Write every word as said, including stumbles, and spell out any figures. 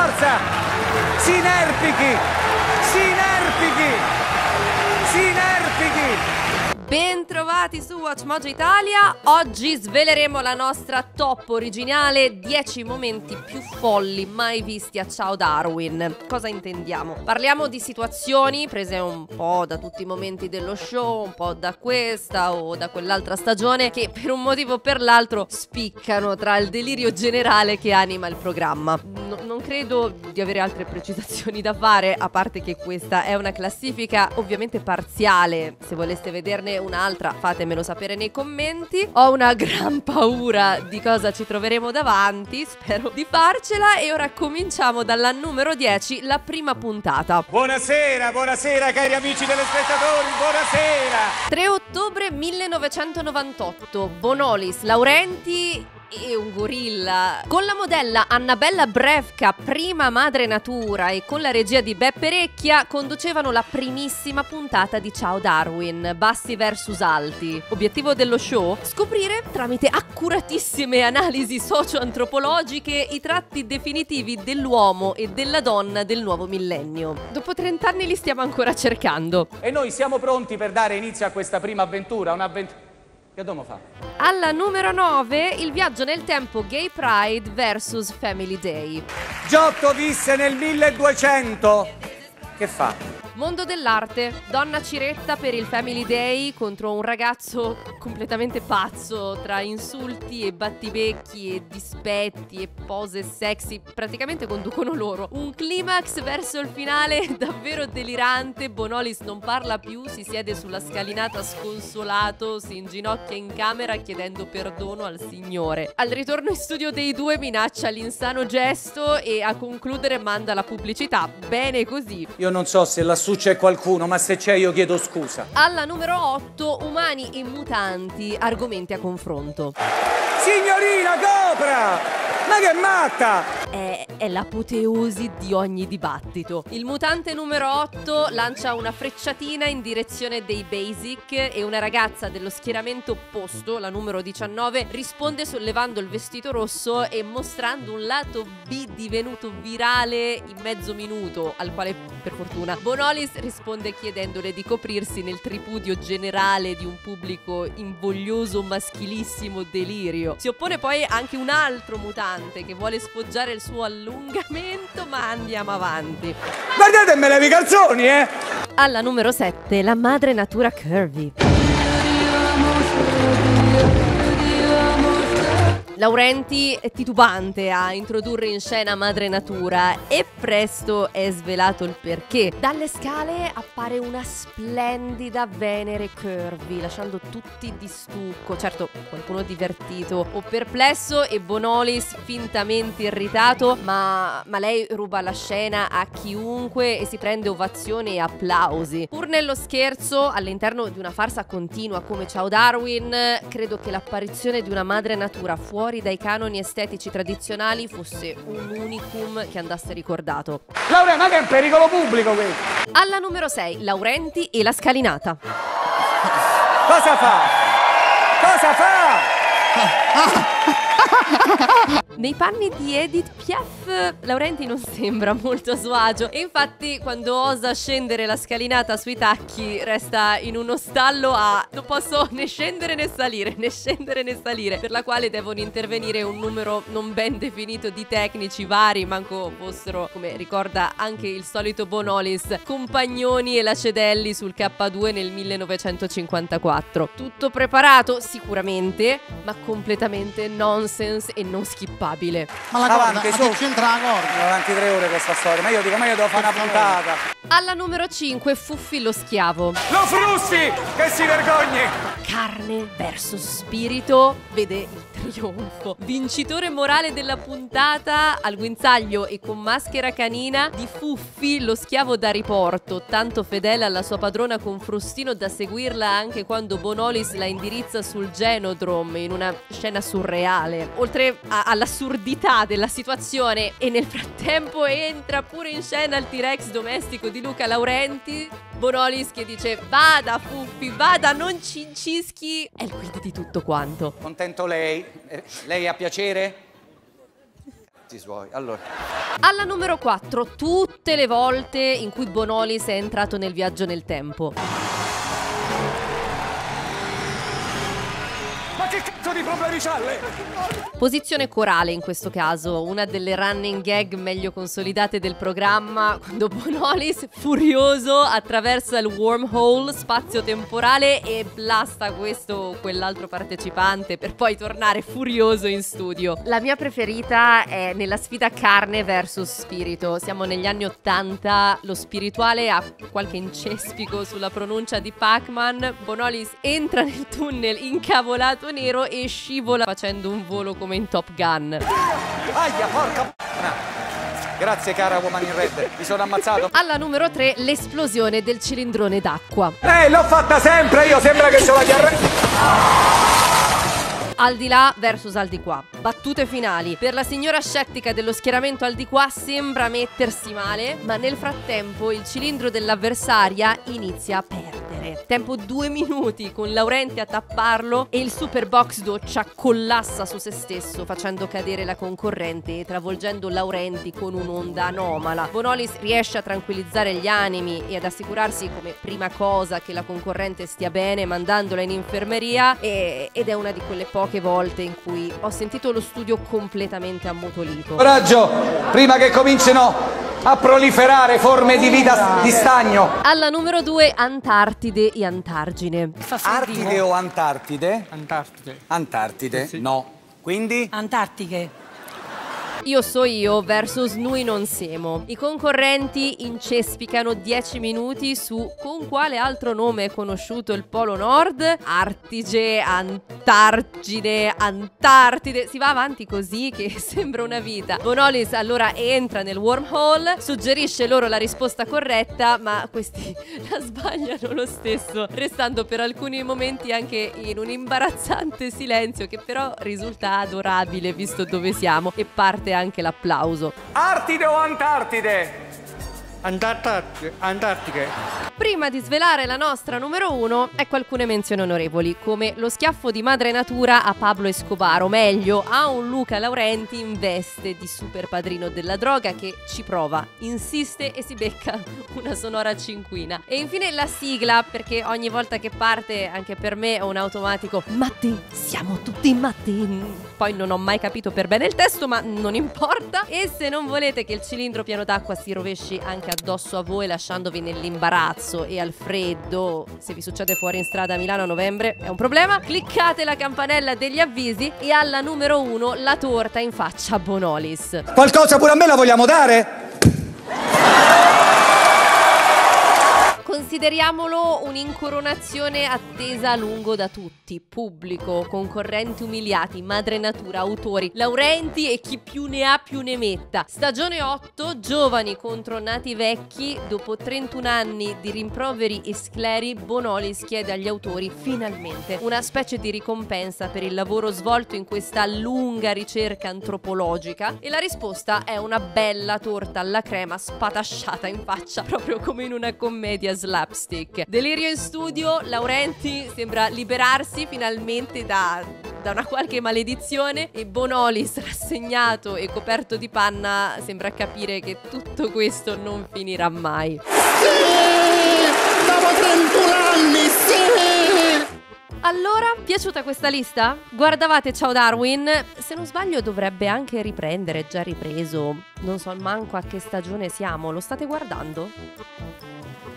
forza! Si inerpichi! Si inerpichi! Si inerpichi! Bentrovati su WatchMojo Italia. Oggi sveleremo la nostra top originale dieci momenti più folli mai visti a Ciao Darwin. Cosa intendiamo? Parliamo di situazioni prese un po' da tutti i momenti dello show, un po' da questa o da quell'altra stagione, che per un motivo o per l'altro spiccano tra il delirio generale che anima il programma. No, non credo di avere altre precisazioni da fare, a parte che questa è una classifica ovviamente parziale. Se voleste vederne un'altra fatemelo sapere nei commenti. Ho una gran paura di cosa ci troveremo davanti, spero di farcela. E ora cominciamo dalla numero dieci, la prima puntata. Buonasera, buonasera cari amici telespettatori, buonasera. tre ottobre millenovecentonovantotto, Bonolis, Laurenti e un gorilla. Con la modella Annabella Brevka, prima madre natura, e con la regia di Beppe Recchia conducevano la primissima puntata di Ciao Darwin, bassi versus alti. Obiettivo dello show? Scoprire tramite accuratissime analisi socio-antropologiche i tratti definitivi dell'uomo e della donna del nuovo millennio. Dopo trenta anni li stiamo ancora cercando. E noi siamo pronti per dare inizio a questa prima avventura, un'avventura. Che dobbiamo fare? Alla numero nove, il viaggio nel tempo Gay Pride versus Family Day. Giotto visse nel milleduecento. Che fa? Mondo dell'arte, donna ciretta per il Family Day contro un ragazzo completamente pazzo, tra insulti e battibecchi e dispetti e pose sexy, praticamente conducono loro. Un climax verso il finale davvero delirante. Bonolis non parla più, si siede sulla scalinata sconsolato, si inginocchia in camera chiedendo perdono al Signore. Al ritorno in studio dei due minaccia l'insano gesto e a concludere manda la pubblicità. Bene così. Io non so se lassù c'è qualcuno, ma se c'è io chiedo scusa. Alla numero otto, umani e mutanti, argomenti a confronto. Signorina Copra! Ma che matta! È, è l'apoteosi di ogni dibattito. Il mutante numero otto lancia una frecciatina in direzione dei Basic e una ragazza dello schieramento opposto, la numero diciannove, risponde sollevando il vestito rosso e mostrando un lato B divenuto virale in mezzo minuto, al quale per fortuna Bonolis risponde chiedendole di coprirsi nel tripudio generale di un pubblico invoglioso maschilissimo delirio. Si oppone poi anche un altro mutante che vuole sfoggiare il suo allungamento, ma andiamo avanti. Guardate, me levi i calzoni, eh! Alla numero sette, la madre natura curvy. Laurenti è titubante a introdurre in scena madre natura e presto è svelato il perché. Dalle scale appare una splendida Venere curvy, lasciando tutti di stucco, certo qualcuno divertito o perplesso e Bonolis fintamente irritato, ma, ma lei ruba la scena a chiunque e si prende ovazioni e applausi. Pur nello scherzo, all'interno di una farsa continua come Ciao Darwin, credo che l'apparizione di una madre natura fuori dai canoni estetici tradizionali fosse un unicum che andasse ricordato. Laura, ma che è un pericolo pubblico questo! Alla numero sei, Laurenti e la scalinata. Cosa fa? Cosa fa? Nei panni di Edith Piaf, Laurenti non sembra molto a suo agio e infatti quando osa scendere la scalinata sui tacchi resta in uno stallo a non posso né scendere né salire, né scendere né salire, per la quale devono intervenire un numero non ben definito di tecnici vari, manco fossero, come ricorda anche il solito Bonolis, Compagnoni e Lacedelli sul K due nel millenovecentocinquantaquattro. Tutto preparato sicuramente, ma completamente nonsense e non skippabile. Ma la corda, Avanti, ma su. che c'entra la corda? Avanti tre ore questa storia, ma io dico, ma io devo fare una puntata. Alla numero cinque, Fuffi lo schiavo. Lo Frussi, che si vergogni! Carne versus spirito, vede il trionfo. Vincitore morale della puntata, al guinzaglio e con maschera canina, di Fuffi lo schiavo da riporto, tanto fedele alla sua padrona con frustino da seguirla anche quando Bonolis la indirizza sul Genodrome in una scena surreale. Oltre a- all'assurdità della situazione, e nel frattempo entra pure in scena il T-Rex domestico di Luca Laurenti, Bonolis che dice vada Fuffi, vada, non cincischi, è il quid di tutto quanto. Contento lei? Eh, lei ha piacere? fatti suoi. Allora. Alla numero quattro, tutte le volte in cui Bonolis è entrato nel viaggio nel tempo. Ma che cazzo di problemi c'ha lei? Posizione corale in questo caso, una delle running gag meglio consolidate del programma, quando Bonolis, furioso, attraversa il wormhole spazio-temporale e blasta questo o quell'altro partecipante per poi tornare furioso in studio. La mia preferita è nella sfida carne versus spirito. Siamo negli anni ottanta, lo spirituale ha qualche incespico sulla pronuncia di Pac-Man, Bonolis entra nel tunnel incavolato nero e scivola facendo un volo come in Top Gun. Aia, porca p***a. Grazie cara Woman in Red, mi sono ammazzato. Alla numero tre, l'esplosione del cilindrone d'acqua. Eh, l'ho fatta sempre io, sembra che ce la diarrea. Al di là versus al di qua. Battute finali. Per la signora scettica dello schieramento al di qua sembra mettersi male, ma nel frattempo il cilindro dell'avversaria inizia a perdere. Tempo due minuti con Laurenti a tapparlo e il super box doccia collassa su se stesso facendo cadere la concorrente e travolgendo Laurenti con un'onda anomala. Bonolis riesce a tranquillizzare gli animi e ad assicurarsi come prima cosa che la concorrente stia bene mandandola in infermeria e, ed è una di quelle poche volte in cui ho sentito lo studio completamente ammutolito. Coraggio, prima che comincino a proliferare forme di vita di stagno. Alla numero due, Antartide e Antargine. Artide o Antartide? Antartide. Antartide, Sì. no. Quindi? Antartiche. Io so io versus Noi non siamo. I concorrenti incespicano dieci minuti su con quale altro nome è conosciuto il Polo Nord? Artige, Antargine, Antartide. Si va avanti così che sembra una vita. Bonolis allora entra nel wormhole, suggerisce loro la risposta corretta, ma questi la sbagliano lo stesso, restando per alcuni momenti anche in un imbarazzante silenzio che però risulta adorabile visto dove siamo e parte anche l'applauso. Artide o Antartide? Antartide. Antartiche. Prima di svelare la nostra numero uno, ecco alcune menzioni onorevoli, come lo schiaffo di madre natura a Pablo Escobar, o meglio, a un Luca Laurenti in veste di super padrino della droga che ci prova, insiste e si becca una sonora cinquina. E infine la sigla, perché ogni volta che parte, anche per me, è un automatico Matti, siamo tutti matti. Poi non ho mai capito per bene il testo, ma non importa. E se non volete che il cilindro pieno d'acqua si rovesci anche addosso a voi lasciandovi nell'imbarazzo e al freddo, se vi succede fuori in strada a Milano a novembre è un problema, cliccate la campanella degli avvisi e alla numero uno la torta in faccia a Bonolis. Qualcosa pure a me la vogliamo dare? Consideriamolo un'incoronazione attesa a lungo da tutti, pubblico, concorrenti umiliati, madre natura, autori, Laurenti e chi più ne ha più ne metta. Stagione otto, giovani contro nati vecchi, dopo trentuno anni di rimproveri e scleri, Bonolis chiede agli autori finalmente una specie di ricompensa per il lavoro svolto in questa lunga ricerca antropologica e la risposta è una bella torta alla crema spatasciata in faccia, proprio come in una commedia slapstick. Delirio in studio, Laurenti sembra liberarsi finalmente da, da una qualche maledizione e Bonolis, rassegnato e coperto di panna, sembra capire che tutto questo non finirà mai. Sì! Dopo trentuno anni, sì! Allora, piaciuta questa lista? Guardavate Ciao Darwin? Se non sbaglio dovrebbe anche riprendere, è già ripreso. Non so manco a che stagione siamo, lo state guardando?